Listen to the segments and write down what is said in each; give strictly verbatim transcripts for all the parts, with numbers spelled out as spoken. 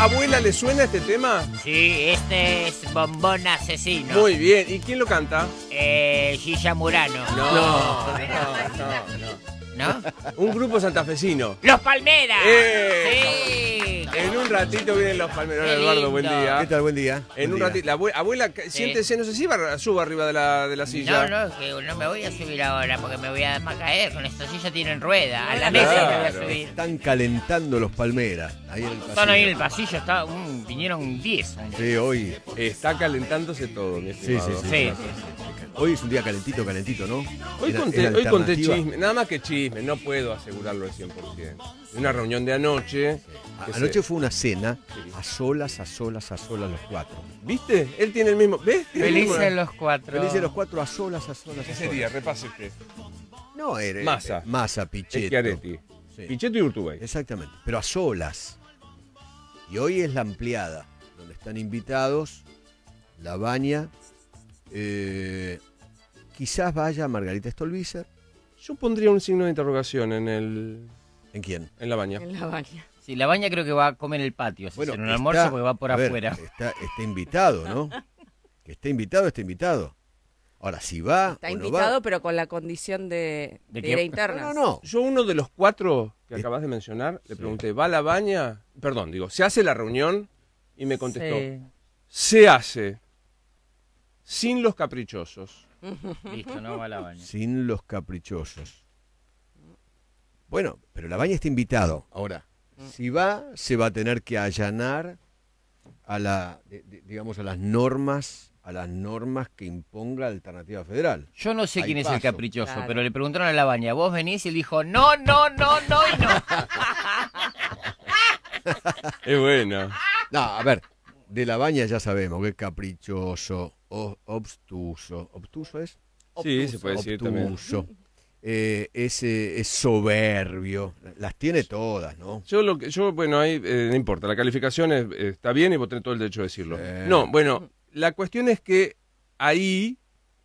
abuela, ¿le suena este tema? Sí, este es Bombón Asesino. Muy bien. ¿Y quién lo canta? Eh, Gilla Murano. No, no, no, no. ¿No? Un grupo santafesino. ¡Los Palmeras! ¡Eh! ¡Sí! En un ratito vienen los Palmeras. Qué Eduardo, buen lindo. día. ¿Qué tal? Buen día. En Buen un día. ratito. La abue- abuela, Sí. siéntese, no sé si va, suba arriba de la, de la silla. No, no, que no me voy a subir ahora porque me voy a caer. Con esta silla tienen rueda. A la mesa Claro. me voy a subir. Están calentando los Palmeras. Ahí en el pasillo. Están ahí en el pasillo, está, un, vinieron diez. Sí, hoy. Está calentándose todo, mi Sí, sí, estimado. sí. Sí. Hoy es un día calentito, calentito, ¿no? Hoy Era- conté, era hoy conté alternativa. chisme, nada más que chisme, no puedo asegurarlo al cien por ciento. En una reunión de anoche. A- que Anoche se- fue una cena Sí. a solas, a solas, a solas los cuatro. ¿Viste? Él tiene el mismo. ¿Ves? Felices los cuatro. Felices los cuatro a solas, a solas, a ¿Qué solas. sería? Repase usted. No, era Massa. Massa, Pichetto. Schiaretti. Sí. Pichetto y Urtubey. Exactamente, pero a solas. Y hoy es la ampliada, donde están invitados La Baña, eh, quizás vaya Margarita Stolbizer. Yo pondría un signo de interrogación en el. ¿En quién? en la baña. En la baña. Sí, la baña creo que va a comer en el patio. Si Bueno, en un está- almuerzo porque va por a ver, afuera. Está, está invitado, ¿no? Que esté invitado, está invitado. Ahora, si va Está o no invitado, va... pero con la condición de, ¿De de qué? ir a No, internas. no, no. Yo, uno de los cuatro que Es- acabas de mencionar, le Sí. pregunté, ¿va a la baña? Perdón, digo, ¿se hace la reunión? Y me contestó, Sí. se hace sin los caprichosos. Listo, no va a la baña. Sin los caprichosos. Bueno, pero La Baña está invitado. Ahora, si va, se va a tener que allanar a la, de- de- digamos, a las normas, a las normas que imponga la Alternativa Federal. Yo no sé Hay quién es el paso. caprichoso, Claro. pero le preguntaron a la baña, vos venís y él dijo, no, no, no, no y no. Es bueno. No, a ver, de La Baña ya sabemos que es caprichoso, o- obstuso. ¿Obtuso es? Sí, se puede decir también. Obtuso. Eh, es, eh, es soberbio. Las tiene todas, ¿no? Yo, lo que, yo bueno, ahí eh, no importa, la calificación es- eh, está bien y vos tenés todo el derecho de decirlo. Eh. No, bueno, la cuestión es que ahí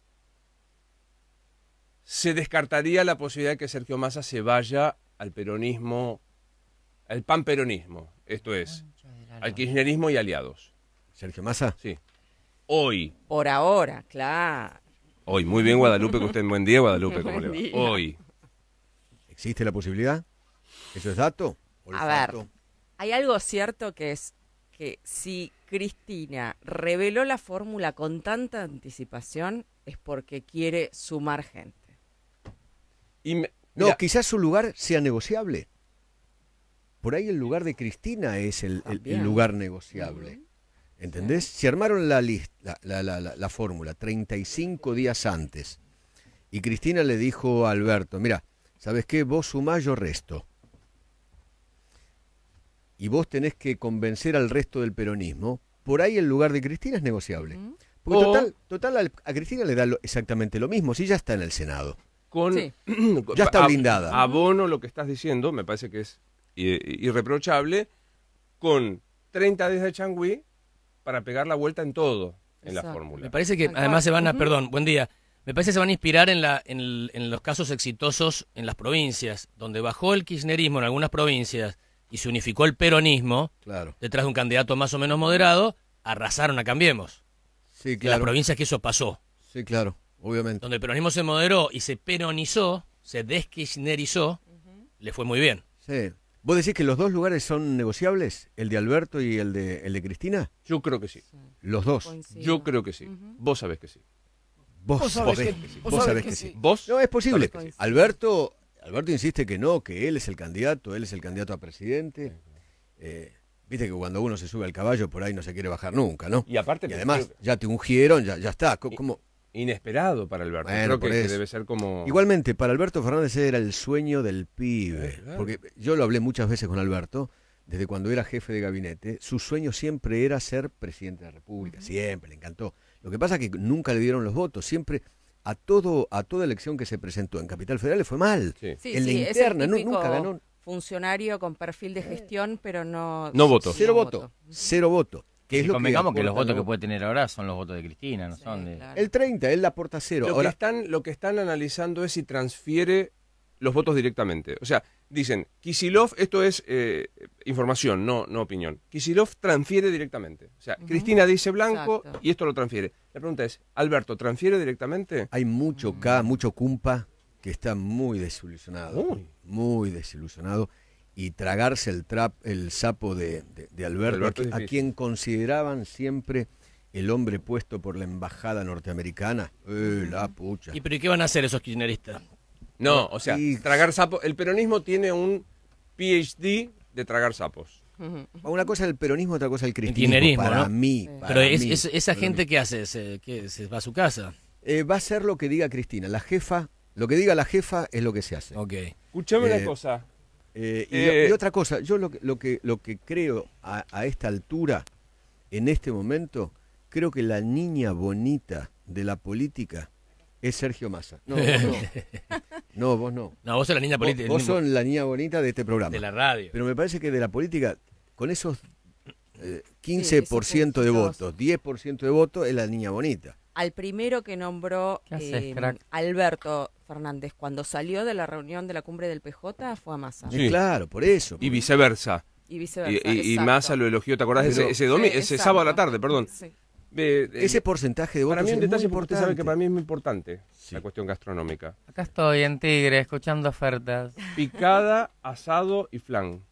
se descartaría la posibilidad de que Sergio Massa se vaya al peronismo, al panperonismo, esto es, al kirchnerismo y aliados. Sergio Massa. Sí. Hoy, Por ahora, claro. hoy, muy bien Guadalupe, que usted, buen día Guadalupe, ¿cómo le Buen va? día. Hoy, ¿Existe la posibilidad? ¿Eso es dato? A ver. ¿Olfato? Hay algo cierto que es que si Cristina reveló la fórmula con tanta anticipación es porque quiere sumar gente. y me- No, mira, quizás su lugar sea negociable. Por ahí el lugar de Cristina es el, el- el También. lugar negociable. ¿Entendés? Si armaron la, lista, la, la, la, la- la fórmula treinta y cinco días antes y Cristina le dijo a Alberto, mira, ¿sabes qué? Vos sumás, yo resto. Y vos tenés que convencer al resto del peronismo. Por ahí el lugar de Cristina es negociable. Porque O- total, total al- a Cristina le da lo- exactamente lo mismo, si ya está en el Senado. con Sí. Ya está ab- blindada. Abono lo que estás diciendo, me parece que es i- irreprochable, con treinta días de changüí para pegar la vuelta en todo en la Exacto. fórmula. Me parece que Tal cual. además se van a, Ujú. perdón, buen día. Me parece que se van a inspirar en, la, en, el- en los casos exitosos en las provincias, donde bajó el kirchnerismo en algunas provincias y se unificó el peronismo Claro. detrás de un candidato más o menos moderado, arrasaron a Cambiemos. Sí, En las claro. provincias que eso pasó, Sí, claro, obviamente. donde el peronismo se moderó y se peronizó, se deskirchnerizó, le fue muy bien. Sí. ¿Vos decís que los dos lugares son negociables? ¿El de Alberto y el de, el de Cristina? Yo creo que sí. Los dos. Coincido. Yo creo que sí. Ujú. Vos sabés que sí. Vos, Vos sabés sabés que- que sí. vos Vos sabés sabés que que sí. sí. Vos No, es posible. sabés que sí. Alberto, Alberto insiste que no, que él es el candidato, él es el candidato a presidente. Eh, Viste que cuando uno se sube al caballo por ahí no se quiere bajar nunca, ¿no? Y aparte, Y además, creo- ya te ungieron, ya, ya está. Co- como- inesperado para Alberto. Bueno, creo que, por que eso. debe ser como... Igualmente, para Alberto Fernández era el sueño del pibe. Eh, claro. Porque yo lo hablé muchas veces con Alberto, desde cuando era jefe de gabinete. Su sueño siempre era ser presidente de la República. Siempre, le encantó. Lo que pasa es que nunca le dieron los votos. Siempre, a todo a toda elección que se presentó en Capital Federal le fue mal. Sí. Sí, en la sí, es el interna, nu- típico nunca ganó. funcionario con perfil de gestión, pero no... No votos. Cero no voto. Cero voto. Que es Y lo que convengamos que, los aporta, votos ¿no? que puede tener ahora son los votos de Cristina, no Sí, son de... claro. El treinta, él la aporta cero. Lo, Ahora, que están, lo que están analizando es si transfiere los votos directamente. O sea, dicen, Kicillof, esto es eh, información, no, no opinión. Kicillof transfiere directamente. O sea, uh-huh. Cristina dice blanco Exacto. y esto lo transfiere. La pregunta es, Alberto, ¿transfiere directamente? Hay mucho K, mucho cumpa que está muy desilusionado. Uy. Muy desilusionado. Y tragarse el trap, el sapo de, de, de Alberto, Alberto a, a quien consideraban siempre el hombre puesto por la embajada norteamericana. Eh, la pucha. ¿Y pero ¿y qué van a hacer esos kirchneristas? No, o sea, y... tragar sapos. El peronismo tiene un P H D de tragar sapos. Una cosa es el peronismo, otra cosa es el cristianismo. El para ¿no? mí. Sí. Para pero es, mí, es, esa gente, ¿qué hace? ¿Se, qué, ¿Se va a su casa? Eh, va a ser lo que diga Cristina. La jefa, lo que diga la jefa es lo que se hace. Ok. Escuchame eh, una cosa. Eh, y, eh, y otra cosa, yo lo que, lo que, lo que creo a, a esta altura, en este momento, creo que la niña bonita de la política es Sergio Massa. No, vos no. No, vos no. No, vos sos la niña política. Vos, vos sos la niña bonita de este programa. De la radio. Pero me parece que de la política, con esos eh, quince por ciento sí, de votos, diez por ciento de votos, es la niña bonita. Al primero que nombró eh, Alberto Fernández cuando salió de la reunión de la cumbre del P J fue a Massa. Sí, claro, por eso. Y viceversa. Y viceversa. Y, y, y Massa lo elogió, ¿te acordás? Pero, ese ese, domi sí, ese sábado a la tarde, perdón. Sí. Eh, eh, ese porcentaje de votos para mí un es detalle muy porque importante. Sabe que para mí es muy importante sí. la cuestión gastronómica. Acá estoy en Tigre escuchando ofertas. Picada, asado y flan.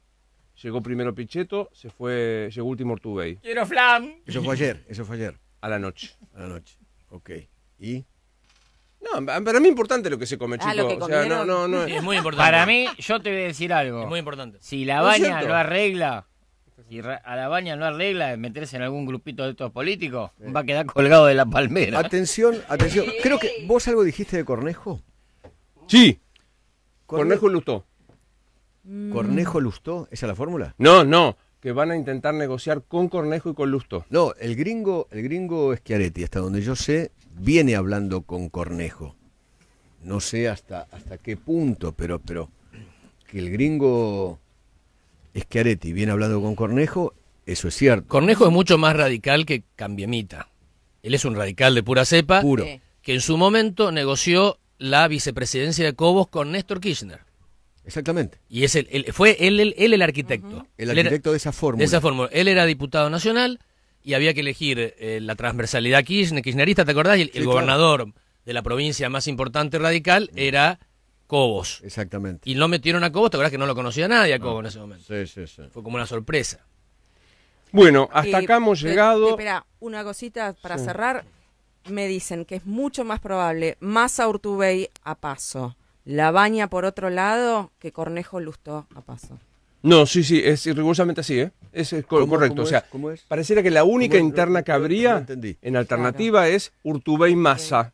Llegó primero Pichetto, se fue, llegó último Urtubey. Quiero flan. Eso fue ayer, eso fue ayer. A la noche. A la noche. Ok. ¿Y? No, para mí es importante lo que se come, ah, chicos. O sea, no, no, no. Sí, es muy importante. Para mí, yo te voy a decir algo. Es muy importante. Si la baña lo arregla, si a la baña no arregla meterse en algún grupito de estos políticos, sí. va a quedar colgado de la palmera. Atención, atención. Creo que vos algo dijiste de Cornejo. Sí. Cornejo Lustó. ¿Cornejo Lustó? ¿Esa es la fórmula? No, no. Que van a intentar negociar con Cornejo y con Lustó. No, el gringo, el gringo Schiaretti, hasta donde yo sé, viene hablando con Cornejo. No sé hasta hasta qué punto, pero pero que el gringo Schiaretti viene hablando con Cornejo, eso es cierto. Cornejo es mucho más radical que Cambiemita. Él es un radical de pura cepa, puro, sí. que en su momento negoció la vicepresidencia de Cobos con Néstor Kirchner. Exactamente. Y es el, el, fue él, él, él el arquitecto. Uh-huh. El arquitecto era, de esa fórmula. De esa fórmula. Él era diputado nacional y había que elegir eh, la transversalidad Kirchner, kirchnerista, ¿te acordás? Y el, sí, el gobernador claro. de la provincia más importante radical era Cobos. Exactamente. Y no metieron a Cobos, ¿te acordás que no lo conocía nadie a Cobos no. en ese momento? Sí, sí, sí. Fue como una sorpresa. Bueno, hasta eh, acá hemos llegado. Espera, una cosita para sí. cerrar. Me dicen que es mucho más probable Massa Urtubey a Paso. La Baña por otro lado que Cornejo Lustó a Paso. No, sí, sí, es rigurosamente así, ¿eh? Es, es co- ¿Cómo, correcto. cómo o sea, es? ¿Cómo es? pareciera que la única interna que habría no, no en alternativa claro. es Urtubey Massa.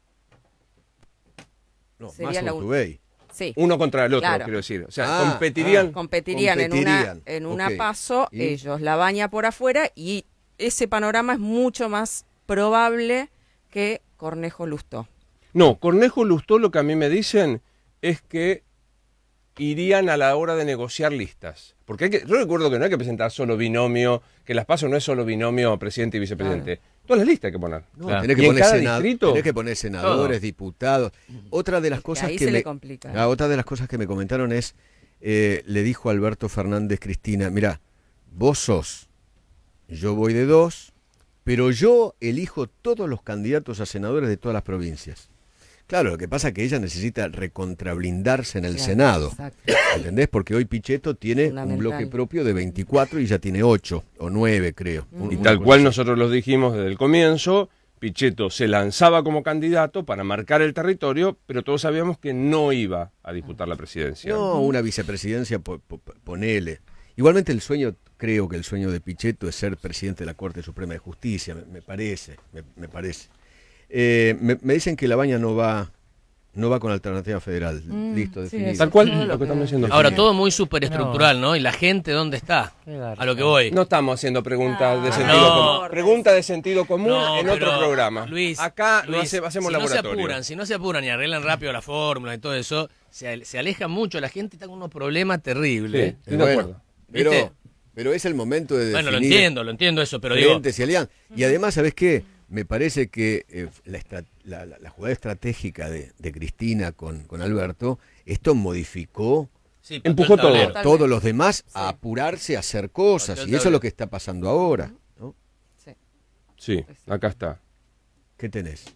No, Sería Massa Urtubey. Sí. Uno contra el otro, claro. quiero decir. O sea, ah, competirían. Ah, competirían. competirían en una, en una okay. Paso, ¿Y? ellos, La Baña por afuera, y ese panorama es mucho más probable que Cornejo Lustó. No, Cornejo Lustó lo que a mí me dicen es que irían a la hora de negociar listas. Porque hay que, yo recuerdo que no hay que presentar solo binomio, que las PASO no es solo binomio presidente y vicepresidente. Claro. Todas las listas hay que poner. No, claro. tenés, que poner senado, tenés que poner senadores, todo. diputados. Otra de las cosas ahí que se me, le complica. Ah, otra de las cosas que me comentaron es, eh, le dijo Alberto Fernández Cristina, mira, vos sos, yo voy de dos, pero yo elijo todos los candidatos a senadores de todas las provincias. Claro, lo que pasa es que ella necesita recontrablindarse en el claro, Senado, exacto. ¿entendés? Porque hoy Pichetto tiene un bloque propio de veinticuatro y ya tiene ocho o nueve, creo. Mm. Y tal cual nosotros lo dijimos desde el comienzo, Pichetto se lanzaba como candidato para marcar el territorio, pero todos sabíamos que no iba a disputar la presidencia. No, una vicepresidencia, po, po, ponele. Igualmente el sueño, creo que el sueño de Pichetto es ser presidente de la Corte Suprema de Justicia, me, me parece, me, me parece. Eh, me, me dicen que La Baña no va no va con alternativa federal. Mm, Listo, sí, definido. Tal cual lo que, que estamos diciendo. Ahora, todo muy superestructural, ¿no? ¿Y la gente dónde está? A lo que voy. No estamos haciendo preguntas de sentido no. común. Preguntas de sentido común no, en otro programa. Luis, acá Luis, no hace, hacemos si laboratorio. No se apuran, si no se apuran y arreglan rápido las fórmulas y todo eso, se, se aleja mucho. La gente está con unos problemas terribles. Sí, estoy de acuerdo. Pero, pero es el momento de definir. Bueno, lo entiendo, lo entiendo eso, pero digo... Y, y además, ¿sabés qué? me parece que eh, la, estra- la, la- la jugada estratégica de, de Cristina con, con Alberto, esto modificó Sí, Empujó pateó el todo. tablero. a todos los demás a Sí. apurarse a hacer cosas. Pateó el Y eso es tablero. lo que está pasando ahora, ¿no? Sí. Sí, acá está. ¿Qué tenés?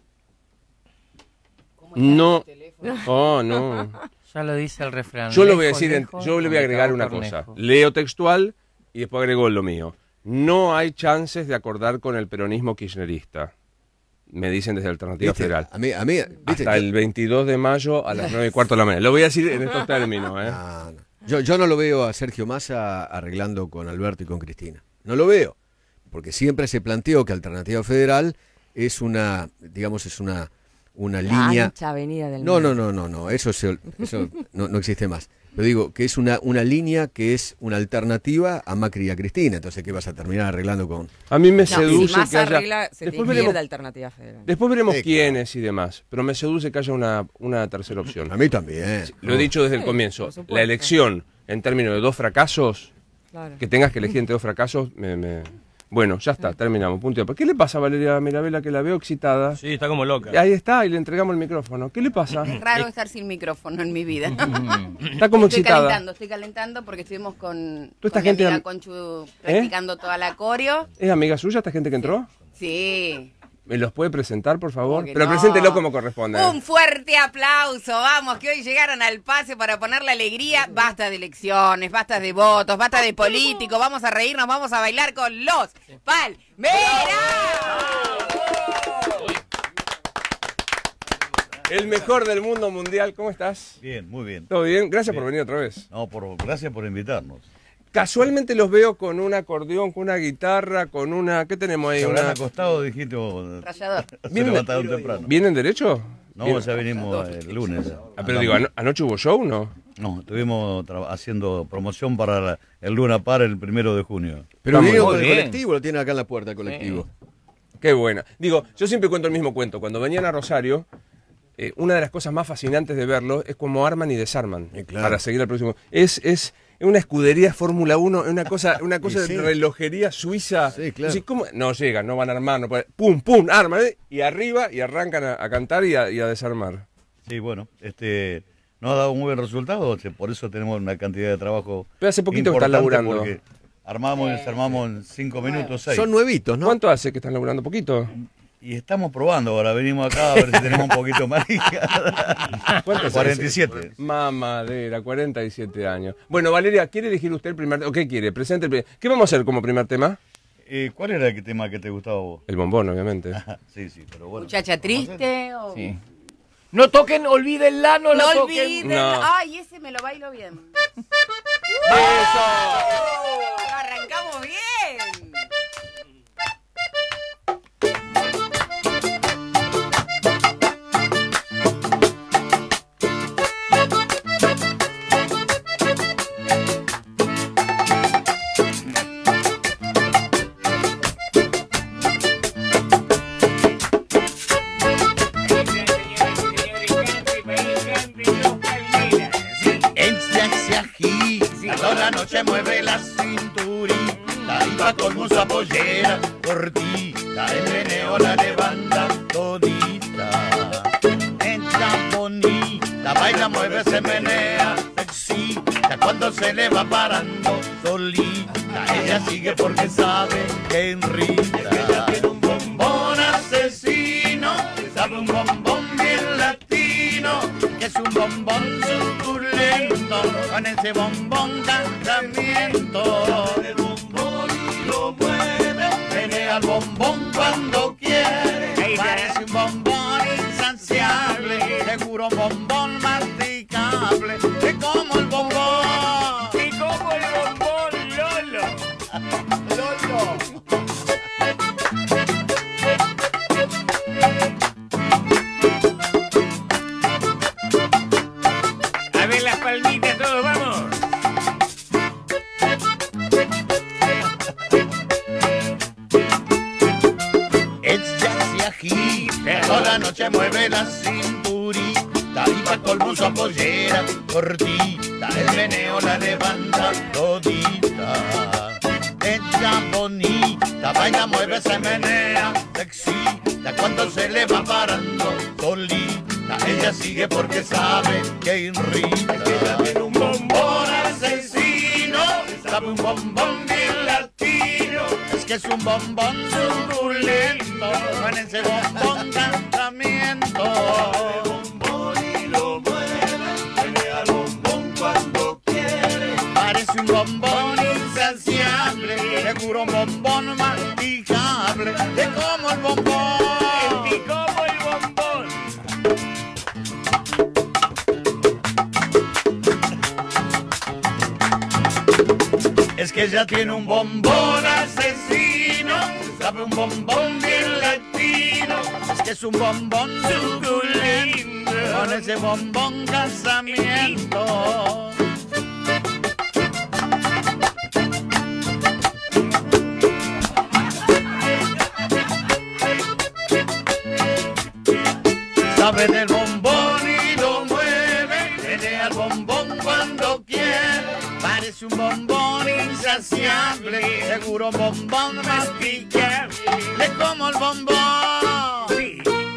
No. Oh, no. Ya lo dice el refrán. Yo lo voy a lejos, decir, en- lejos, yo le voy a donde agregar cabo una Cornejo. cosa. Leo textual y después agrego lo mío. No hay chances de acordar con el peronismo kirchnerista. Me dicen desde Alternativa ¿Viste? Federal. A mí, a mí, ¿viste? Hasta Yo- el veintidós de mayo a las nueve y cuarto de la mañana. Lo voy a decir en estos términos, ¿eh? No, no. Yo, yo no lo veo a Sergio Massa arreglando con Alberto y con Cristina. No lo veo. Porque siempre se planteó que Alternativa Federal es una, digamos, es una, una La línea. ancha avenida del No, no, medio. no, no, no, eso, se- eso no, no existe más. Pero digo que es una, una línea que es una alternativa a Macri y a Cristina. Entonces, ¿qué vas a terminar arreglando con? Ah, A mí me No, seduce si más que haya... arregla, se Después tiene que ir veremos, de Alternativa Federal. después veremos Sí, quiénes y demás. Pero me seduce que haya una, una tercera opción. A mí también. Lo he dicho desde el Sí, comienzo. por supuesto. La elección, en términos de dos fracasos, Claro. que tengas que elegir entre dos fracasos, me... me- Bueno, ya está, terminamos. Punto. ¿Qué le pasa a Valeria Mirabella, que la veo excitada? Sí, está como loca. Ahí está, y le entregamos el micrófono. ¿Qué le pasa? Es raro estar sin micrófono en mi vida. Está como Estoy excitada. calentando, estoy calentando porque estuvimos con, ¿Tú esta con mi gente amiga am- Conchu practicando toda la coreo. ¿Es amiga suya esta gente que entró? Sí. ¿Me los puede presentar, por favor? ¿Cómo que Pero no? preséntelo como corresponde. Un fuerte aplauso, vamos, que hoy llegaron al pase para poner la alegría. Basta de elecciones, basta de votos, basta de políticos. Vamos a reírnos, vamos a bailar con los Palmeras. El mejor del mundo mundial, ¿cómo estás? Bien, muy bien. ¿Todo bien? Gracias por Bien. venir otra vez. No, por, gracias por invitarnos. Casualmente los veo con un acordeón, con una guitarra, con una... ¿Qué tenemos ahí? Se habrán Una... acostado, dijiste, o- Rayador. se Vienen- levantaron temprano. ¿Vienen derecho? No, Bien. ya vinimos el lunes. Ah, pero digo, ano- ¿anoche hubo show, no? No, estuvimos tra- haciendo promoción para la- el Luna Par el primero de junio. Pero Está vinieron muy con el bien. colectivo, lo tienen acá en la puerta el colectivo. Qué buena. Digo, yo siempre cuento el mismo cuento. Cuando venían a Rosario, eh, una de las cosas más fascinantes de verlo es cómo arman y desarman. Eh, claro. Para seguir al próximo. Es, es una escudería Fórmula uno, es una cosa, una cosa Y sí. de relojería suiza. Sí, claro. Decís, ¿cómo? No llegan, no van a armar, no pueden- pum, pum, arman, ¿eh? Y arriba y arrancan a, a cantar y a, y a desarmar. Sí, bueno, este nos ha dado un muy buen resultado, este, por eso tenemos una cantidad de trabajo. Pero hace poquito que están importante laburando. porque Armamos y desarmamos en cinco minutos, seis. Son nuevitos, ¿no? ¿Cuánto hace que están laburando? ¿Poquito? Y estamos probando ahora, venimos acá a ver si tenemos un poquito más. ¿Cuánto hace? cuarenta y siete. Mamadera, cuarenta y siete años. Bueno, Valeria, ¿quiere elegir usted el primer tema? ¿O qué quiere? Presente el primer... ¿Qué vamos a hacer como primer tema? Eh, ¿Cuál era el tema que te gustaba a vos? El bombón, obviamente. Sí, sí, pero bueno. Muchacha triste o... Sí. No toquen, olvídenla, no, la No toquen. olviden. No. Ay, ese me lo bailo bien. ¡Eso! Arrancamos bien. Ella se agita, toda la noche mueve la cinturita y va con musa pollera cortita, el meneo la levanta todita. Ella bonita, baila, mueve, se menea, se excita cuando se le va parando solita. Ella sigue porque sabe que enrita. Ella tiene un bombón asesino, sabe un bombón bien latino, que es un bombón suculento, con ese bombón tratamiento. El bombón y lo mueve, menea el bombón cuando quiere, parece un bombón insaciable, seguro un bombón masticable, es como el bombón. Y como el bombón Lolo. Lolo. A ver las palmitas todos, vamos. Ella se agita, toda la noche mueve la cinturita y va con su pollera cortita, el meneo la levanta todita. Ella bonita, baila, mueve, se menea, se excita cuando se le va parando solita, ella sigue porque sabe que irrita. Ella tiene un bombón asesino, sabe un bombón bien latino. Es que es un bombón suculento, con ese bombón casamiento. Y lo mueve, tiene al bombón cuando quiere. Parece un bombón insaciable, seguro un bombón masticable. Es como el bombón, es como el bombón. Es que ella tiene un bombón asesino, sabe un bombón bien latino. Es que es un bombón suculento, con ese bombón casamiento. Sabe del bombón y lo mueve, tiene al bombón cuando quiere. Parece un bombón insaciable, seguro un bombón masticable. Es como el bombón. Sí.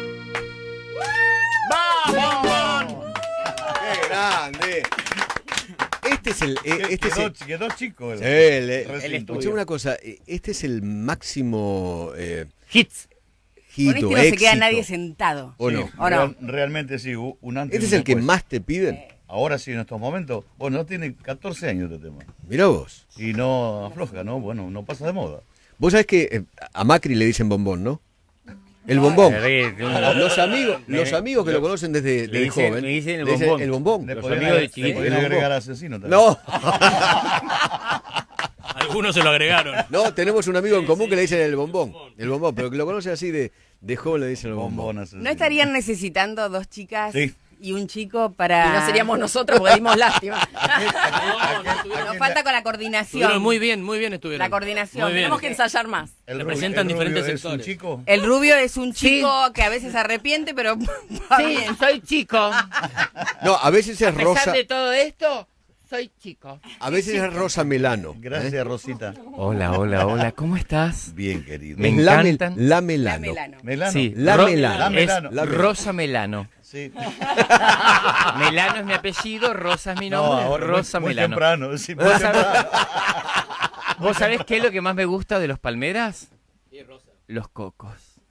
¡Va, bombón! ¡Qué grande! Este es el... eh, Este es quedó, el quedó chico el, Sí, el- el el- recinto. escuchame una cosa, eh, este es el máximo eh, Hits. hit Con este o no se queda éxito. nadie sentado. ¿O Sí, no? ¿O no? real- realmente sí, u- un antes Este y es un el que después. más te piden. Ahora sí, en estos momentos. Bueno, no tiene catorce años este tema. Mirá vos. Y no afloja, ¿no? Bueno, no pasa de moda. Vos sabés que eh, a Macri le dicen bombón, ¿no? El bombón. Los Los amigos, los amigos que lo conocen desde, desde dicen- joven. me dicen el le bombón. el bombón. Le Los podrían amigos de agregar- chiquito. le podrían El bombón. agregar asesino también. No, Algunos se lo agregaron. no, tenemos un amigo en común que le dicen el bombón. El bombón, pero que lo conoce así de, de joven le dicen el bombón. Bombón asesino. ¿No estarían necesitando dos chicas Sí. y un chico para...? Y no seríamos nosotros porque dimos lástima. Nos falta con la coordinación. Estuvieron muy bien, muy bien estuvieron. La coordinación. Muy bien. Tenemos que ensayar más. El Representan rubio- el diferentes rubio es un sectores. chico. El rubio es un chico que a veces se arrepiente, pero va Sí, bien. soy chico. No, a veces A es pesar rosa, de todo esto, soy chico. a veces es rosa Melano. Gracias, ¿eh? Rosita. Hola, hola, hola, ¿cómo estás? Bien, querido. Me Es la, mel- encantan. la La Melano. Melano. Melano. Sí, La Ro- Melano. La es Melano. La Melano. Rosa Melano. Sí. Melano es mi apellido, Rosa es mi No, nombre, ahora Rosa muy, muy Melano. temprano. Sí, muy ¿Vos sabés? temprano. ¿Vos sabés qué es lo que más me gusta de los palmeras? Los cocos.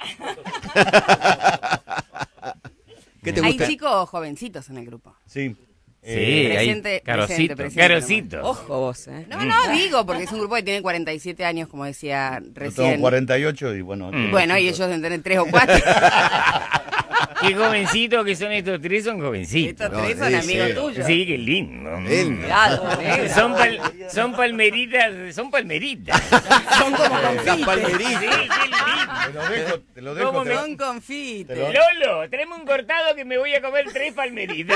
¿Qué te Hay gusta? chicos jovencitos en el grupo. Sí. Sí, Eh, hay presente, carocito, presente, presente, carocito. Ojo vos, ¿eh? No, no, digo, porque es un grupo que tiene cuarenta y siete años, como decía yo recién. tengo cuarenta y ocho y bueno. Mm. Bueno, y ellos deben tener tres o cuatro. Qué jovencitos que son estos tres, son jovencitos. Estos tres No, son sí, amigos sí. tuyos. Sí, qué lindo. Él. Cuidado con eso. Son, pal- son palmeritas, son palmeritas. Son como Las confites. Sí, palmeritas. qué lindo. Te lo dejo, te lo dejo. ¿Cómo te me- lo- Son confites. Te lo- Lolo, tráeme un cortado que me voy a comer tres palmeritas.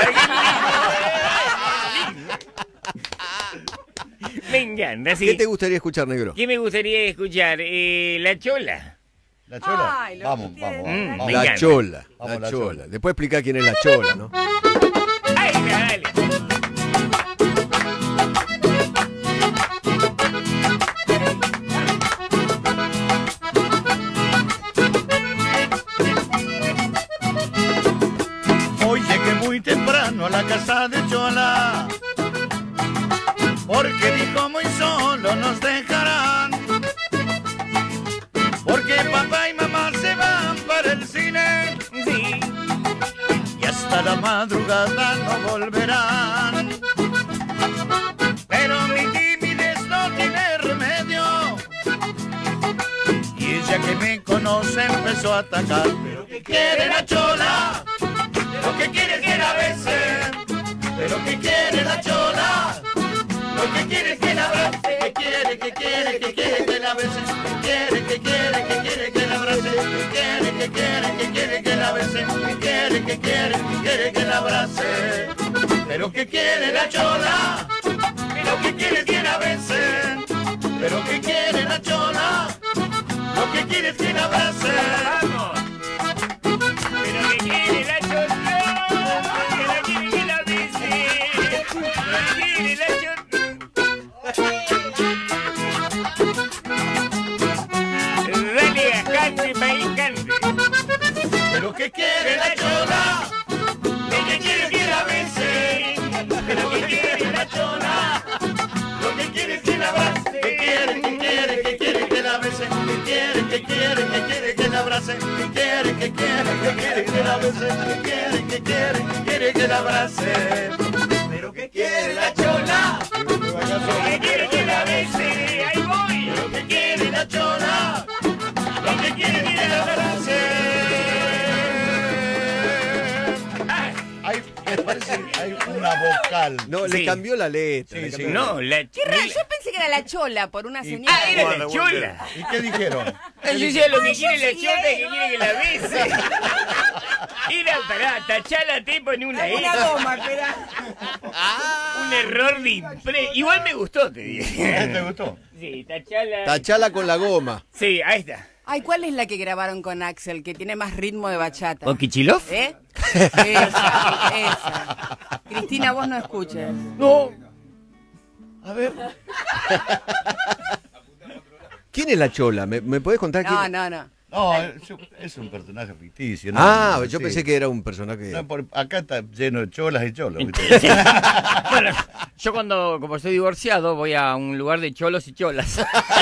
Me encanta, sí. ¿Qué te gustaría escuchar, negro? ¿Qué me gustaría escuchar? Eh, la chola. ¿La chola? Ay, lo vamos, que vamos, tiene. Mm, vamos. me La encanta. chola, Vamos, la la chola. chola. Después explicar quién es la chola, ¿no? Ay, dale. Hoy llegué muy temprano a la casa de Chola, porque dijo muy solo nos dejarán, porque papá y mamá se van para el cine, Sí. y hasta la madrugada no volverán. Pero mi timidez no tiene remedio, y ella que me conoce empezó a atacar. Pero que quiere la Chola, lo que quiere es que la besen, pero que quiere la Chola, lo que quiere es que la abrace, que quiere, que quiere, que quiere que la besen, que quiere, que quiere, que quiere que la abrace, que quiere, que quiere, que quiere que la besen, que quiere, que quiere, que quiere que la abrace, pero que quiere la Chola, lo que quiere es que la besen, pero que quiere la Chola, lo que quiere es que la abrace. Vamos. Pero que quiere la chola, que la quiere que la bese. Que quiere la chola. Dale, cante, país, cante. bese, que quiere, que quiere, que quiere que la bese, que quiere, que quiere, que quiere que la abrace. Pero que quiere la chola, Que quiere que la bese, ahí voy. pero que quiere la chola, lo que quiere que la abrace. Hay, me parece, hay una vocal. No, le Sí. cambió la letra. Sí, le sí. cambió la No, la Qué raro, yo pensé que era la chola por una señal. Ah, era la chola. ¿Y qué dijeron? Yo decía lo que quiere la sí, chola, eh, que no, quiere que la bese. Era, pará, tachala te pone una E. Una goma, espera. Un error de impre... Igual me gustó, te digo. ¿Te gustó? Sí, tachala. Tachala con la goma. Sí, ahí está. Ay, ¿cuál es la que grabaron con Axel, que tiene más ritmo de bachata? ¿Con Kichilov? ¿Eh? Esa, esa. Cristina, vos no escuches. No. A ver. ¿Quién es la chola? ¿Me, me podés contar No, quién? no, no. No, es, es un personaje ficticio. ¿no? Ah, yo Sí. pensé que era un personaje. No, por- acá está lleno de cholas y cholos. ¿viste? Bueno, yo cuando, como estoy divorciado, voy a un lugar de cholos y cholas.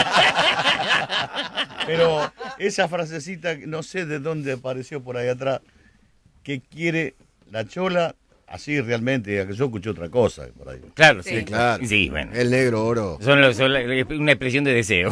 Pero esa frasecita, no sé de dónde apareció por ahí atrás, que quiere la chola, así realmente, que yo escuché otra cosa por ahí. Claro, Sí, sí. claro. Sí, bueno. El negro oro. Son, los- son la- una expresión de deseo.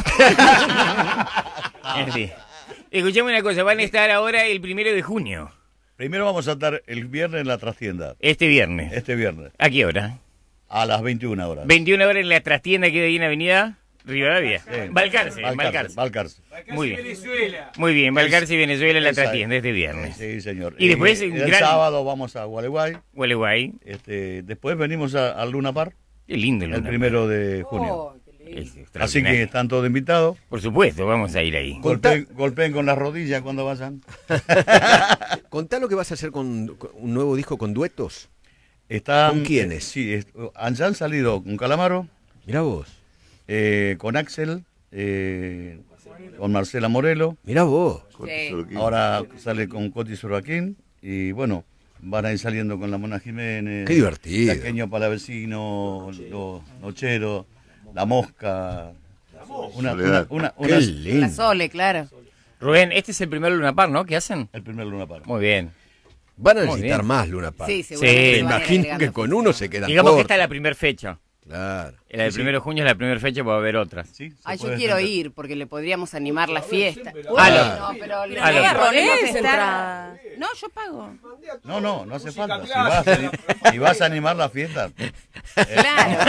Sí. Escuchame una cosa, van a estar ahora el primero de junio, Primero vamos a estar el viernes en la trastienda, este viernes. este viernes, ¿A qué hora? a las veintiuna horas. veintiuna horas en la trastienda que hay ahí en Avenida Rivadavia. Sí. Balcarce, Balcarce, Balcarce. Balcarce. Muy bien. Muy bien, Balcarce y Venezuela en la Esa- trastienda este viernes. Sí, señor. Y después Eh, un el gran- sábado vamos a Gualeguay. Huele guay. Este, después venimos a, a Luna Park Qué lindo. el Luna primero de junio. Oh, qué lindo. Es Así extraordinario. que están todos invitados. Por supuesto, vamos a ir ahí. Golpeen, golpeen con las rodillas cuando vayan. Contá lo que vas a hacer con, con un nuevo disco con duetos. Están, ¿Con quiénes? eh, sí, es- han, ya han salido con Calamaro, Mirá vos. eh, con Axel, eh, con Marcela Morelo. Mirá vos. Sí. Ahora sale con Coti Surbaquín. Y bueno, van a ir saliendo con la Mona Jiménez. Qué divertido. Pequeño Palavecino, Los Nocheros, La Mosca. Una, una, una, Qué una- La lindo. Sole, claro. Rubén, este es el primer Luna Park, ¿no? ¿Qué hacen? el primer Luna Park. Muy bien. Van a Muy necesitar bien. más Luna Park. Sí, Me seguramente. Sí, se van a ir imagino agregando. que con uno se quedan Digamos que cortos. esta es la primera fecha. Claro. La del Sí, sí. primero de junio es la primera fecha, va a haber otras. Sí, se Ay, yo puede quiero extender. ir porque le podríamos animar la fiesta. Halo. No, pero le Halo. podemos Ponés estar- entrada. No, yo pago. No, no, no hace falta. Si vas, a, ani- si vas a animar la fiesta. Claro.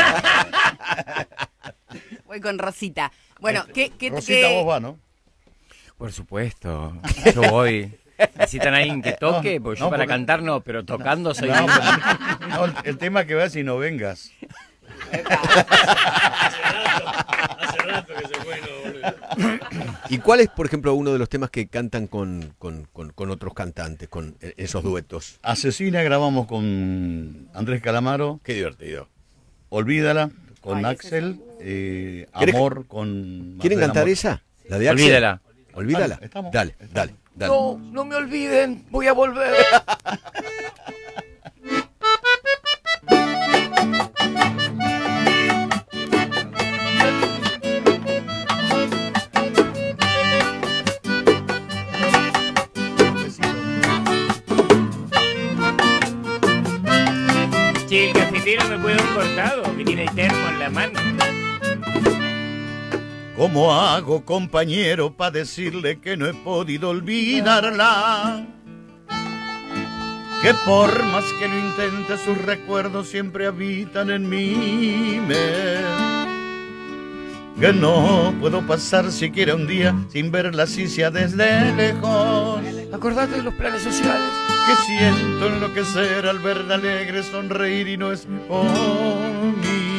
Voy con Rosita. Bueno, ¿qué, qué, Rosita, qué- vos vas, ¿no? Por supuesto. Yo voy. Necesitan a alguien que toque, porque yo no, para porque- cantar no, pero tocando soy No, un- no, el tema es que vas y no vengas. ¿Y cuál es, por ejemplo, uno de los temas que cantan con, con, con- con otros cantantes, con eh, esos duetos? Asesina grabamos con Andrés Calamaro, Qué divertido. Olvídala con Ay, Axel, eh, ¿Querés- Amor con... ¿Quieren Marcela cantar Mor- esa? ¿La de Axel? Olvídala. Olvídala. Dale, estamos. Dale, Estamos. dale, dale. No, no me olviden, voy a volver. Che, el cafetero me puede dar un cortado, que tiene el termo en la mano. ¿Cómo hago, compañero, para decirle que no he podido olvidarla? Que por más que lo intente, sus recuerdos siempre habitan en mi mente. Que no puedo pasar siquiera un día sin verla así sea desde lejos. Acordate de los planes sociales. Que siento enloquecer al verla alegre, sonreír y no es conmigo.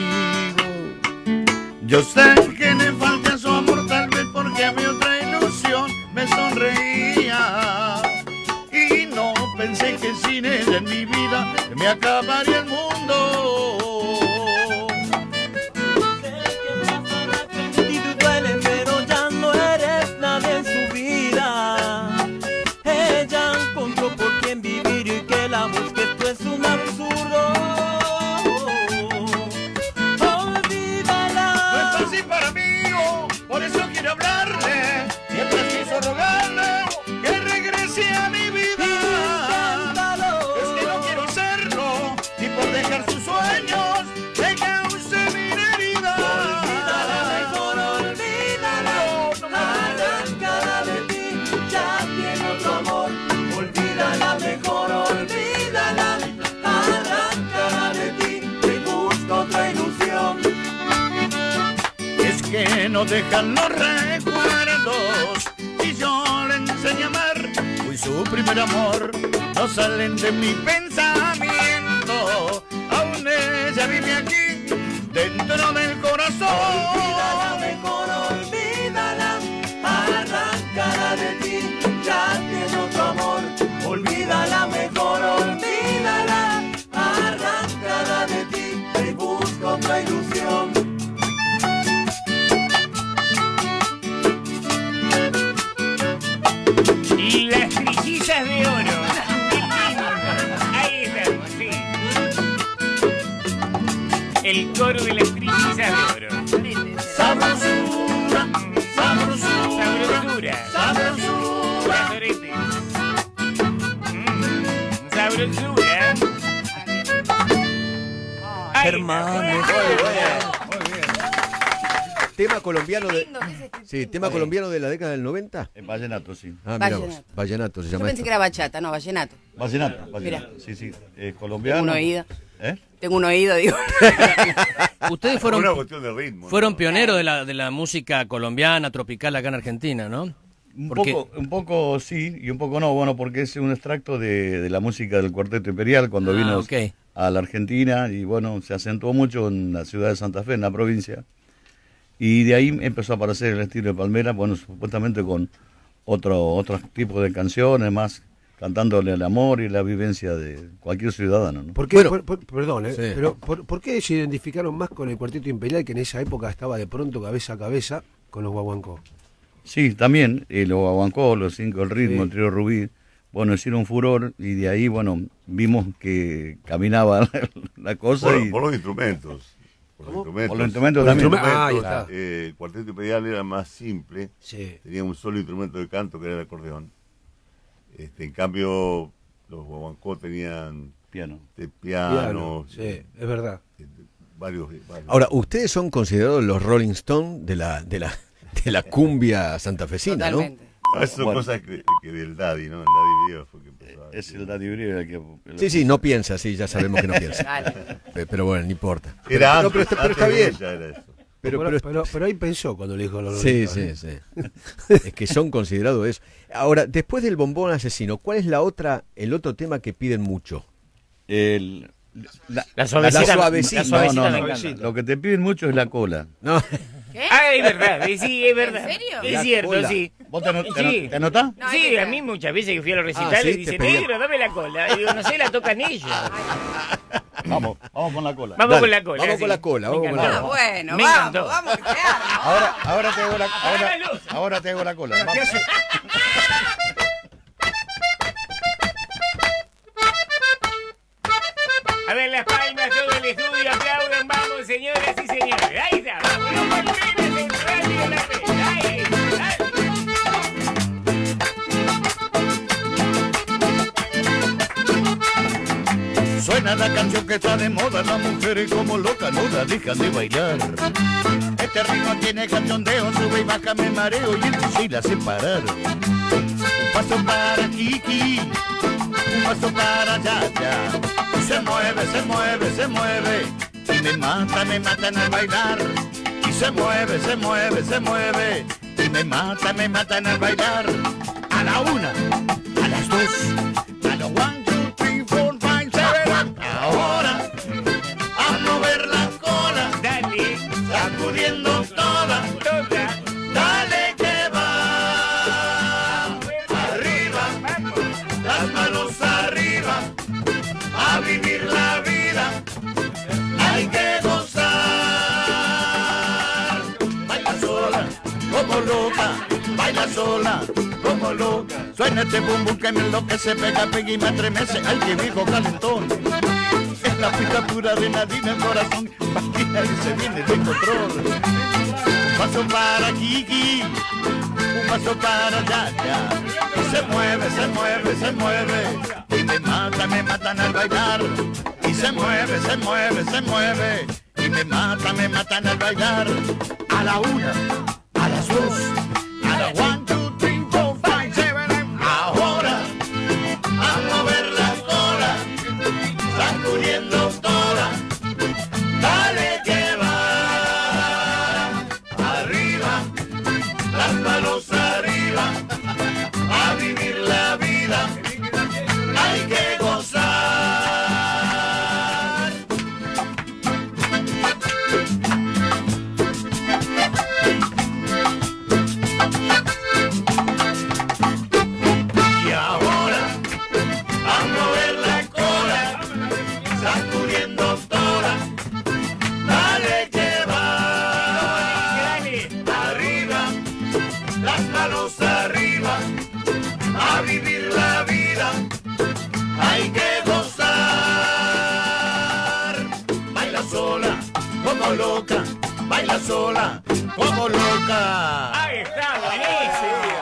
Yo sé que le falta su amor, tal vez porque a mi otra ilusión me sonreía. Y no pensé que sin ella en mi vida me acabaría el mundo. Y tú duele, pero ya no eres nadie en su vida. Ella encontró por quien vivir y que la busque, esto es un absurdo. Olvídala. No es fácil para mí, oh, por eso quiero hablarle. Siempre quiso rogarle que que no dejan los recuerdos. Y yo le enseñé a amar, fui su primer amor. No salen de mi pensamiento, aún ella vive aquí, dentro del corazón. Olvídala mejor, olvídala, arráncala de ti, ya tiene otro amor. Olvídala mejor, olvídala, arráncala de ti, y busca otra ilusión. Y las trillizas de oro. Ahí estamos, sí. El coro de las trillizas de oro. Sabrosura, sabrosura, Sabrosura. sabrosura. Sorete. Mm, Sabrosura. Ahí Hermano. está. Muy bien. Tema colombiano de. Lindo, ¿qué es este? Sí, tema colombiano de la década del noventa. En vallenato, sí. Ah, mira vos. Vallenato. Vallenato se Yo llama. pensé esto. que era bachata, no, vallenato. Vallenato, vallenato. Sí, sí. Eh, colombiano. Tengo un oído. ¿Eh? Tengo un oído, digo. Ustedes Una fueron, cuestión de ritmo. fueron ¿no? pioneros de la, de la música colombiana, tropical acá en Argentina, ¿no? Un Porque- poco, un poco sí y un poco no, bueno, porque es un extracto de, de la música del Cuarteto Imperial cuando Ah, vino ok. a la Argentina y bueno, se acentuó mucho en la ciudad de Santa Fe, en la provincia. Y de ahí empezó a aparecer el estilo de Palmera, bueno, supuestamente con otro, otro tipo de canciones, más cantándole el amor y la vivencia de cualquier ciudadano, ¿no? ¿Por qué, Bueno. por- por- perdón, eh, Sí. pero por, ¿por qué se identificaron más con el Cuarteto Imperial, que en esa época estaba de pronto cabeza a cabeza con los guaguancó? Sí, también, eh, los Guaguancó, los Cinco del Ritmo, Sí. el Trío Rubí, bueno, hicieron furor y de ahí, bueno, vimos que caminaba la cosa Por, y por los instrumentos. Por los instrumentos. por los instrumentos Por los también. instrumentos. Ah, ahí Instrumentos, está. eh, el cuarteto imperial era más simple, Sí. tenía un solo instrumento de canto que era el acordeón. Este, en cambio, los guaguancó tenían Piano. de Piano, piano, sí, es verdad. eh, varios, varios. Ahora, ustedes son considerados los Rolling Stones de la, de la, de la cumbia santafesina, ¿no? Totalmente. Ah, esas son Bueno. cosas que, que del Daddy, ¿no? El Daddy Dios fue que empezó a Es decir. el Daddy Brio el que... el- Sí, sí, no piensa, sí, ya sabemos que no piensa. Dale. Pe- Pero bueno, no importa. Era Pero- antes, pero, está, pero antes está de bien. ella era eso. Pero, Pero, pero- pero, pero ahí pensó cuando le dijo los sí, Rolling sí, Stones. sí. Es que son considerados eso. Ahora, después del bombón asesino, ¿cuál es la otra, el otro tema que piden mucho? el- la, La suavecita. La suavecita. La suavecita no, no, me no, encanta. lo que te piden mucho es la cola. No, ¿Qué? Ah, es verdad, eh, sí, es verdad. ¿En serio? Es La cierto, cola. sí. ¿Vos te, ano- te ano- Sí. te anotás? No, Sí, es a que- mí muchas veces que fui a los recitales Ah, sí, te dicen, pedían. negro, dame la cola. Y digo, no sé, la tocan ellos. Vamos, vamos con la cola. Vamos Dale, con la cola. vamos sí. con la cola, Me vamos con la encantó. Ah, bueno, Me vamos, encantó. vamos, que se arma. Ahora, ahora te hago la, ahora, Apaga la luz. ahora te hago la cola. Vamos. A ver las palmas, todo el estudio, aplaudan, vamos, señoras y señores. Ahí está, vamos, vamos, Palmeras en Radio La Fe. Ahí, dale. Suena la canción que está de moda, las mujeres como locas no la dejan de bailar. Este ritmo tiene cachondeo, sube y baja, me mareo y el D J la hace parar. Un paso para Kiki, un paso para Yaya. Se mueve, se mueve, se mueve, y me mata, me matan al bailar. Y se mueve, se mueve, se mueve, y me mata, me matan al bailar. A la una, a las dos, a la one, two, three, four, five, seven. Ahora, a mover la cola, Dale, sacudiendo toda. toca, Dale que va. Arriba, vamos. las manos arriba, a vivir la vida. Hay que gozar. Baila sola, como loca. Baila sola, como loca. Suena este bum bum que me enloquece, pega, pega y me estremece. Ay, qué viejo calentón. Es la pista pura de Nadine el corazón. Vaquina y se viene de control. Un paso para Kiki, un paso para Yaya. Se mueve, se mueve, se mueve. Y me mata, me matan al bailar. Y se mueve, se mueve, se mueve. Y me mata, me matan al bailar. A la una, a las dos, a la one, two, three, four, five, seven, eight. Ahora, a mover la cola, sacudiendo toda. Dale que va. como loca, baila sola como loca. Ahí está, buenísimo.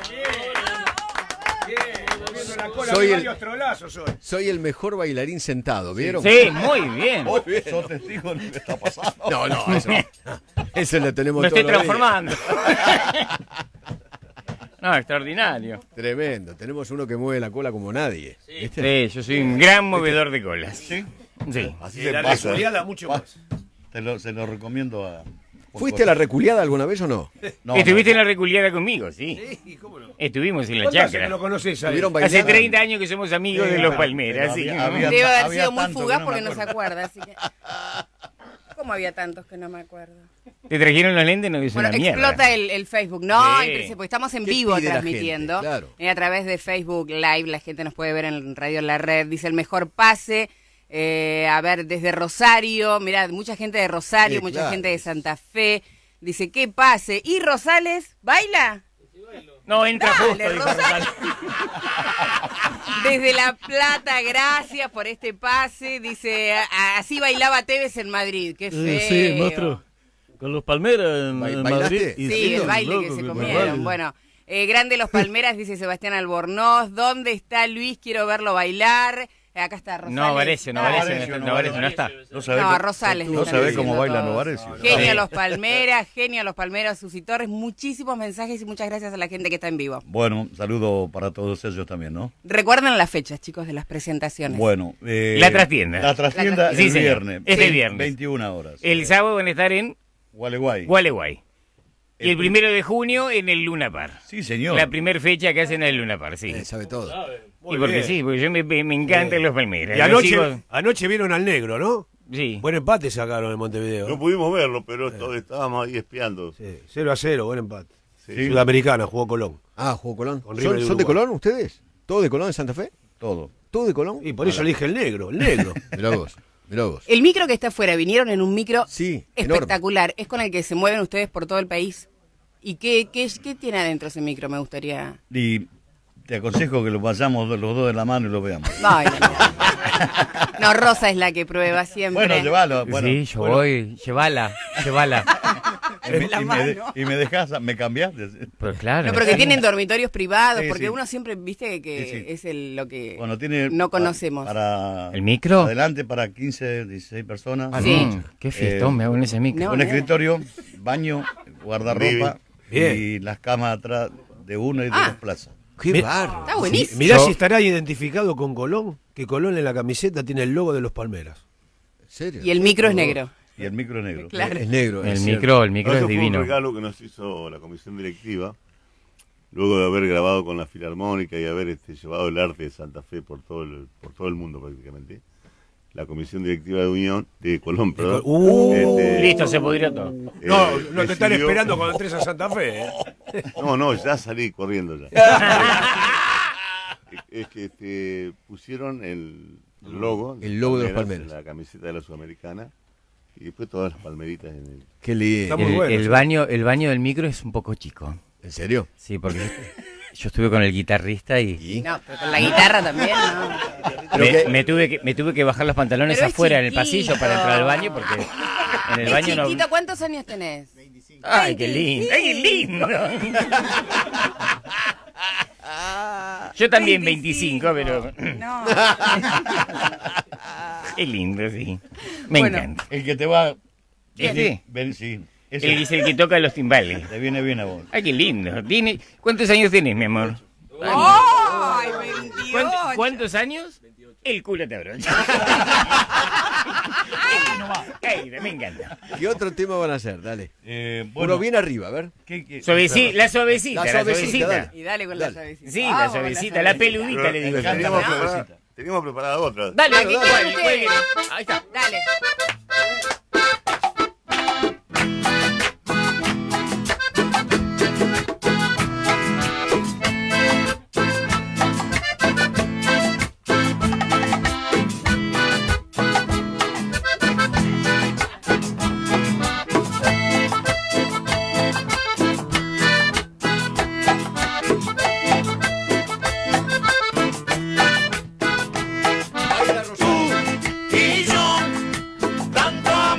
Soy el, trolazos hoy. soy el mejor bailarín sentado, ¿vieron? Sí, muy bien. Muy bien. ¿Sos testigo de lo que está pasando? No, no, eso, eso lo tenemos Me todos estoy los días. transformando. No, extraordinario. Tremendo. Tenemos uno que mueve la cola como nadie. ¿Viste? Sí, yo soy un gran movedor de colas. ¿Sí? Sí. Así Y se la pasa. reculiada mucho más. Te lo, se lo recomiendo a... ¿Fuiste a la reculiada alguna vez o no? No, Estuviste no. en la reculiada conmigo, sí. Sí, ¿cómo no? Estuvimos en la ¿Cuánto hace que chacra. lo conoces ahí? ¿Estuvieron Hace bailando? treinta años que somos amigos Sí, de los pero- Palmeras, pero así que había- no. había- Debe haber había sido muy tanto que fugaz no me porque no se acuerdo. acuerda, así que... ¿Cómo había tantos que no me acuerdo? Te trajeron los lentes, no dice Bueno, una mierda. explota el, el Facebook. No, Sí. impresionante, porque estamos en ¿Qué vivo pide la transmitiendo. gente? Claro. Eh, a través de Facebook Live, la gente nos puede ver en Radio La Red. Dice el mejor pase. Eh, a ver, desde Rosario. Mirá, mucha gente de Rosario, Sí, mucha claro. gente de Santa Fe. Dice, ¿qué pase? ¿Y Rosales? ¿Baila? No, entra Dale, justo, dijo Rosales. Rosales. Desde La Plata, gracias por este pase. Dice, a- así bailaba Tevez en Madrid. Qué feo. Con los Palmeras en, Ba- en ¿bailaste? Madrid. y Sí, sí, el baile loco, que se que comieron. baile. Bueno, eh, grande los Palmeras, dice Sebastián Albornoz. ¿Dónde está Luis? Quiero verlo bailar. Eh, acá está Rosales. No, Varecio, no, Ah, Varecio, Varecio, no, no, Varecio, no está. No sabés, No, cómo- Rosales me no están sabés cómo diciendo bailan todos. los Varecio. Genio Sí. los Palmeras, genio los Palmeras, Susi Torres. Muchísimos mensajes y muchas gracias a la gente que está en vivo. Bueno, saludo para todos ellos también, ¿no? Recuerden las fechas, chicos, de las presentaciones. Bueno. eh, La trastienda. La trastienda Sí, el señor. viernes. Este Sí, viernes. veintiuna horas. El sábado van a estar en Gualeguay. Gualeguay. Y el El- primero de junio en el Luna Park. Sí, señor. La primera fecha que hacen en el Luna Park, sí. Eh, sabe todo. Y porque bien. sí, porque yo me, me, me encantan los Palmeras. Y Los anoche, sigo- anoche vieron al negro, ¿no? Sí. Buen empate sacaron en Montevideo. No pudimos verlo, pero esto- estábamos ahí espiando. Sí, cero a cero, buen empate. Sí. Sudamericana, jugó Colón. Ah, jugó Colón. Con River ¿Son, de son de Uruguay. Colón ustedes? ¿Todos de Colón en Santa Fe? Todo. ¿Todos de Colón? Y por eso le dije el negro, el negro. Mirá vos, mirá vos. El micro que está afuera, vinieron en un micro Sí, enorme. espectacular. Es con el que se mueven ustedes por todo el país. ¿Y qué, qué, qué tiene adentro ese micro? Me gustaría... Y te aconsejo que lo vayamos los dos de la mano y lo veamos. Ay, no, no. No, Rosa es la que prueba siempre. Bueno, llévalo. Bueno, sí, yo bueno. voy. Llévala, llévala. Y me, y me de- y me dejas, me cambiaste. Pues claro. No, pero que tienen dormitorios privados, Sí, porque sí. uno siempre, viste, que Sí, sí. es el, lo que Bueno, tiene no pa- conocemos. Para ¿El micro? Adelante para quince, dieciséis personas. Ah, Sí. no, qué fiestón Eh, me hago en ese micro. No, un no. escritorio, baño, guardarropa Bien. y las camas atrás de una y de Ah. dos plazas. ¡Qué Mi- barro! Está buenísimo. Mirá Yo- si estará identificado con Colón, que Colón en la camiseta tiene el logo de los Palmeras. ¿En serio? Y el micro es negro. Y el micro negro. Claro. Es negro. El es micro, el micro Eso es fue divino. un regalo que nos hizo la comisión directiva, luego de haber grabado con la Filarmónica y haber este, llevado el arte de Santa Fe por todo el, por todo el mundo prácticamente. La comisión directiva de Unión, de Colón, perdón. Uh, este, Listo, se pudrió todo. eh, No, no te están decidió- esperando cuando entres a Santa Fe. ¿eh? No, no, ya salí corriendo ya. es que este, pusieron el logo, El logo de los Palmeras Palmeras. en la camiseta de la Sudamericana y después todas las palmeritas en el... Qué lindo. Está muy El, bueno, el sí. baño, el baño del micro es un poco chico. ¿En serio? Sí, porque yo estuve con el guitarrista y ¿Y? No, pero con la guitarra también, ¿no? Pero me, que- me tuve que me tuve que bajar los pantalones Pero es afuera en el chiquito. pasillo para entrar al baño porque en el Es baño no. chiquito, ¿cuántos años tenés? Ay, qué lindo. Ay, qué lindo. Yo también veinticinco, pero No. es lindo, sí. Me Bueno. encanta. El que te va... ¿Este? Ven, sí. Ese Él es el que toca los timbales. te viene bien a vos. Ay, qué lindo. Tiene... ¿Cuántos años tienes, mi amor? ¡Ay, veintiocho! ¿Cuánto- ¿Cuántos años? El culo te abrocha. Ay, me encanta. ¿Qué otro tema van a hacer? Dale. Eh, bueno, Uno bien arriba, a ver. ¿qué- qué- Suaveci- la suavecita, La la suavecita, suavecita. dale. Y dale con la Dale. suavecita. Sí, Vamos la con suavecita, la peludita le digo. yo. Teníamos, preparada, teníamos preparada otra. Dale, Aquí ¿cuál- con cuál ustedes. querés? Ahí está. Dale. Y yo, tanto amor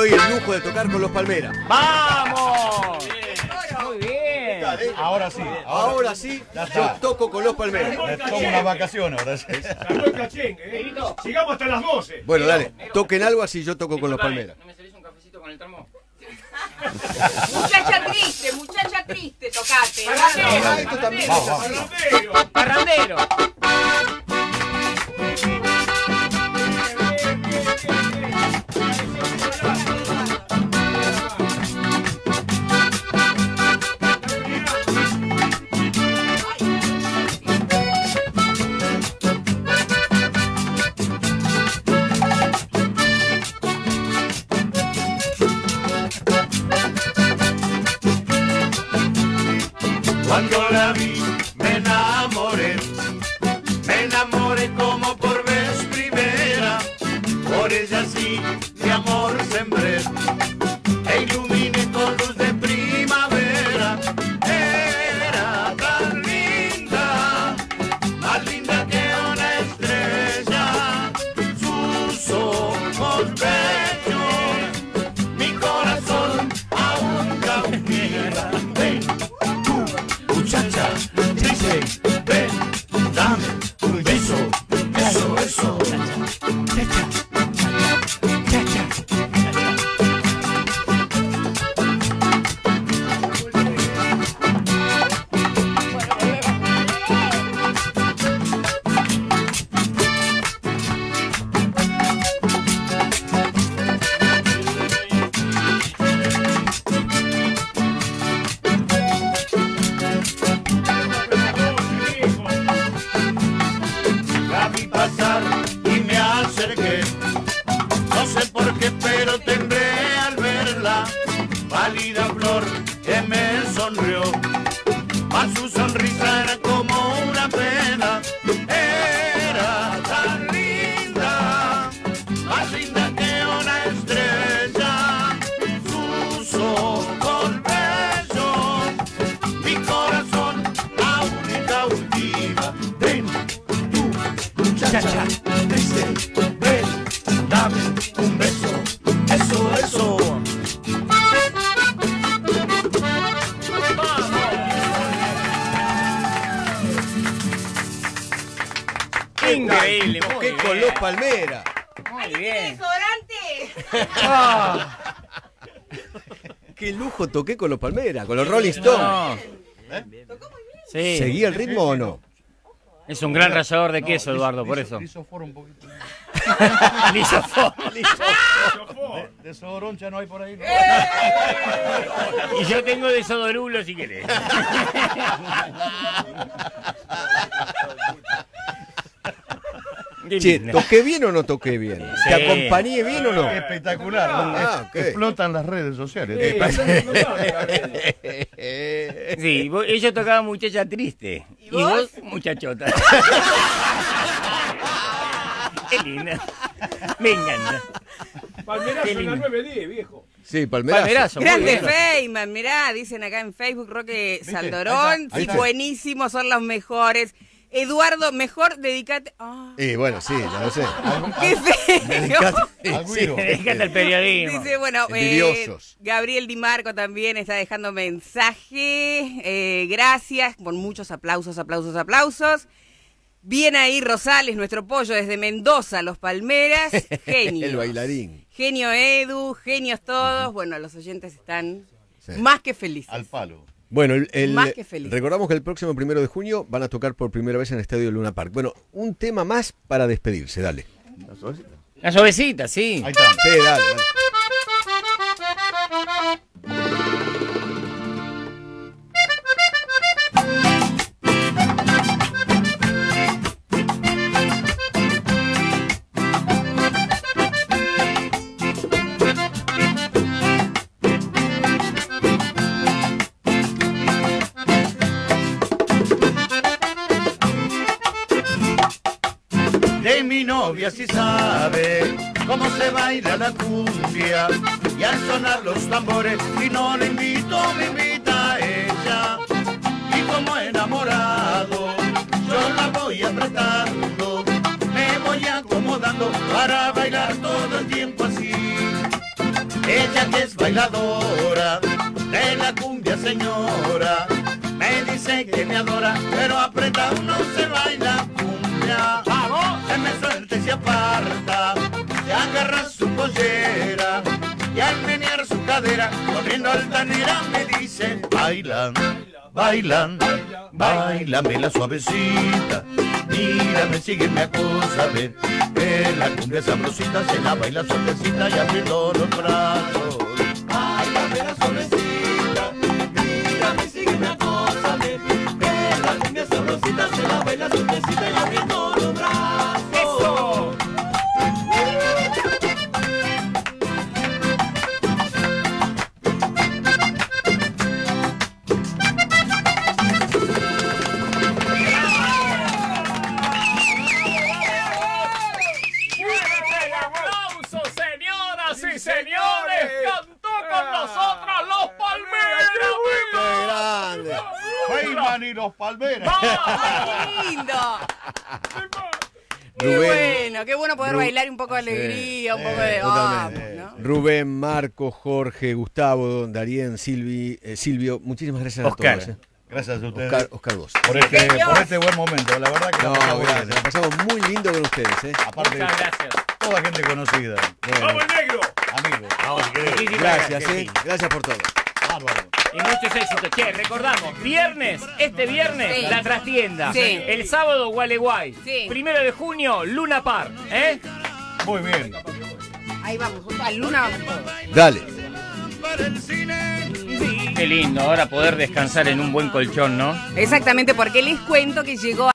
doy el lujo de tocar con los Palmeras. ¡Vamos! Muy bien. Ahora sí. Ahora sí, yo toco con los Palmeras. Me tomo una vacación ahora. Sacó el cachengue, ¿eh? Llegamos hasta las doce. Bueno, dale, toquen algo así yo toco con los Palmeras. ¿No me servís un cafecito con el termo? Muchacha triste, muchacha triste, tocate. Vamos, vamos. Parrandero. Cuando la vi me enamoré, me enamoré como por vez primera, por ella sí mi amor sembré, e iluminé con luz de primavera. Era tan linda, más linda que una estrella, sus ojos bellos, mi corazón aún cautiva. Ven, muchacha, triste, ven, dame un beso, eso, eso. La vi pasar y me acerqué, no sé por qué, pero temblé al verla, pálida flor que me sonrió, mas su sonrisa era como una pena. Era tan linda, más linda que una estrella, sus ojos bellos, mi corazón aún cautiva. Ven, muchacha, triste, ven, dame un beso, eso, eso. Increíble, muy Toqué bien. con los Palmeras. Muy bien. ¡Desodorante! Qué lujo toqué con los Palmeras, con los Rolling Stones. Sí. ¿Seguía el ritmo o no? Es un gran rallador de queso, Eduardo, por eso. Lisoforo un poquito. Lisoforo. Desodorón ya no hay por ahí. ¿no? Y yo tengo desodorulo si querés. Qué Che, linda. ¿toqué bien o no toqué bien? Sí. ¿Te acompañé bien o no? Espectacular. Ah, ok. Explotan las redes sociales. Sí, vos- ellos tocaban muchacha triste. ¿Y vos? Muchachota. Qué linda. Me encanta. Palmerazo Qué en la lindo. nueve diez, viejo. Sí, Palmerazo. Palmerazo. muy Grande bien. Feynman, mirá, dicen acá en Facebook, Roque Saldorón. Ahí está, ahí Sí, está. buenísimos, son los mejores. Eduardo, mejor dedicate. Ah, Y bueno, sí, ya lo sé. ¡Qué feo! Al güiro. Me encanta el periodismo. Dice, bueno, eh, Envidiosos. Gabriel Di Marco también está dejando mensaje. Eh, gracias por muchos aplausos, aplausos, aplausos. Bien ahí Rosales, nuestro pollo desde Mendoza, Los Palmeras. Genio. El bailarín. Genio Edu, genios todos. Bueno, los oyentes están Sí. más que felices. Al palo. Bueno, el, el- Más que feliz. recordamos que el próximo primero de junio van a tocar por primera vez en el Estadio Luna Park. Bueno, un tema más para despedirse, dale. La suavecita. La suavecita, sí. Ahí está. Sí, dale, dale. De mi novia si sabe cómo se baila la cumbia, y al sonar los tambores, si no le invito, me invita a ella. Y como enamorado, yo la voy apretando, me voy acomodando para bailar todo el tiempo así. ella que es bailadora de la cumbia señora, me dice que me adora, pero apretado no se baila cumbia. ¡Vamos! Se me suelta y se aparta, se agarra su pollera, y al menear su cadera, corriendo altanera me dice, bailan, bailan, bailame la suavecita, mírame, sígueme, acósame, que la cumbia sabrosita se la baila suavecita y abriendo los brazos. Bailame la suavecita, mírame, sígueme, acósame, que la cumbia sabrosita se la baila suavecita y abriendo los brazos. ¡Eso! Sí, señores, cantó con nosotros los Palmeras. ¡Qué grande! Feynman y los Palmeras. ¡Qué lindo! Qué Rubén. bueno, qué bueno poder Ru- bailar un poco de alegría, un poco Eh, de vamos, totalmente. ¿no? Rubén, Marco, Jorge, Gustavo, Darien, Silvi, eh, Silvio, muchísimas gracias Oscar. a todos. eh. Gracias a ustedes Oscar, Oscar vos. por, este, Señor. por este buen momento. La verdad que No, la pasamos gracias, bien. la pasamos muy lindo con ustedes. ¿eh? Aparte, Muchas gracias. toda gente conocida. Bueno, ¡Vamos, el negro! Amigos. Muchísimas gracias, sí. ¿eh? Gracias por todo. Bárbaro. Y muchos éxitos. Che, recordamos, viernes, este viernes, Sí. la trastienda. Sí. El sábado, Gualeguay. Sí. Primero de junio, Luna Park. ¿Eh? Muy bien. Ahí vamos, a Luna vamos todos. Dale. Qué lindo, ahora poder descansar en un buen colchón, ¿no? Exactamente, porque les cuento que llegó